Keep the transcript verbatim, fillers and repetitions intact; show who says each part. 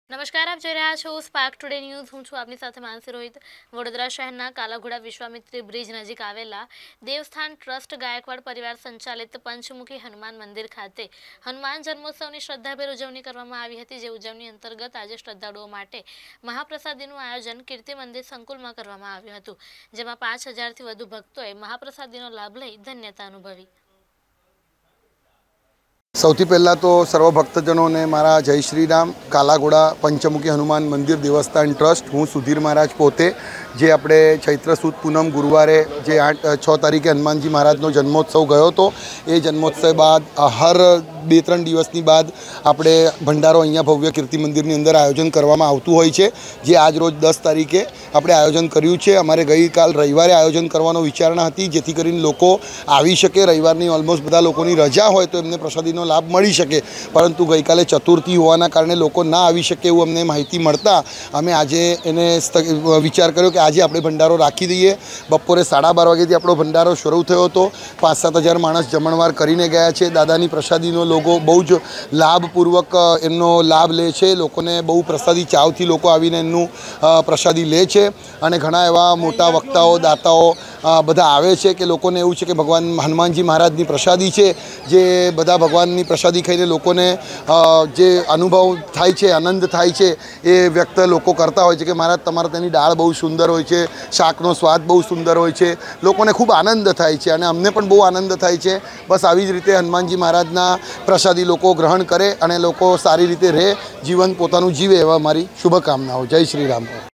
Speaker 1: નમસ્કાર, આપ જોઈ રહ્યા છો સ્પાર્ક ટુડે ન્યૂઝ। હું છું આપની સાથે માનસી રોહિત। વડોદરા શહેરના કાલાઘોડા વિશ્વામિત્રી બ્રિજ નજીક આવેલા દેવસ્થાન ટ્રસ્ટ ગાયકવાડ પરિવાર સંચાલિત પંચમુખી હનુમાન મંદિર ખાતે હનુમાન જન્મોત્સવની શ્રદ્ધાભેર ઉજવણી કરવામાં આવી હતી। જે ઉજવણી અંતર્ગત આજે શ્રદ્ધાળુઓ માટે મહાપ્રસાદીનું આયોજન કીર્તિ મંદિર સંકુલમાં કરવામાં આવ્યું હતું, જેમાં પાંચ હજારથી વધુ ભક્તોએ મહાપ્રસાદીનો લાભ લઈ ધન્યતા અનુભવી।
Speaker 2: સૌથી પહેલાં તો સર્વ ભક્તજનોને મારા જય શ્રી રામ। કાલાઘોડા પંચમુખી હનુમાન મંદિર દેવસ્થાન ટ્રસ્ટ, હું સુધીર મહારાજ પોતે, જે આપણે ચૈત્ર સુદ પૂનમ ગુરુવારે જે આઠ છ તારીખે હનુમાનજી મહારાજનો જન્મોત્સવ ગયો હતો, એ જન્મોત્સવ બાદ હર બે ત્રણ દિવસની બાદ આપણે ભંડારો અહીંયા ભવ્ય કીર્તિ મંદિરની અંદર આયોજન કરવામાં આવતું હોય છે, જે આજ રોજ દસ તારીખે આપણે આયોજન કર્યું છે। અમારે ગઈકાલ રવિવારે આયોજન કરવાનો વિચારણા હતી, જેથી કરીને લોકો આવી શકે। રવિવારની ઓલમોસ્ટ બધા લોકોની રજા હોય તો એમને પ્રસાદીનો લાભ મળી શકે, પરંતુ ગઈકાલે ચતુર્થી હોવાના કારણે લોકો ના આવી શકે એવું અમને માહિતી મળતા અમે આજે એને વિચાર કર્યો કે આજે આપણે ભંડારો રાખી દઈએ। બપોરે સાડા બાર વાગ્યાથી આપણો ભંડારો શરૂ થયો હતો। પાંચ સાત હજાર માણસ જમણવાર કરીને ગયા છે। દાદાની પ્રસાદીનો લોકો બહુ જ લાભપૂર્વક એમનો લાભ લે છે। લોકોને બહુ પ્રસાદી ચાવથી લોકો આવીને એમનું પ્રસાદી લે છે, અને ઘણા એવા મોટા વક્તાઓ દાતાઓ બધા આવે છે કે લોકોને એવું છે કે ભગવાન હનુમાનજી મહારાજની પ્રસાદી છે, જે બધા ભગવાનની પ્રસાદી ખાઈને લોકોને જે અનુભવ થાય છે, આનંદ થાય છે, એ વ્યક્ત લોકો કરતા હોય છે કે મહારાજ તમારા તેની દાળ બહુ સુંદર હોય છે, શાકનો સ્વાદ બહુ સુંદર હોય છે, લોકોને ખૂબ આનંદ થાય છે, અને અમને પણ બહુ આનંદ થાય છે। બસ આવી જ રીતે હનુમાનજી મહારાજના પ્રસાદી લોકો ગ્રહણ કરે અને લોકો સારી રીતે રહે, જીવન પોતાનું જીવે, એવા મારી શુભકામનાઓ। જય શ્રી રામ।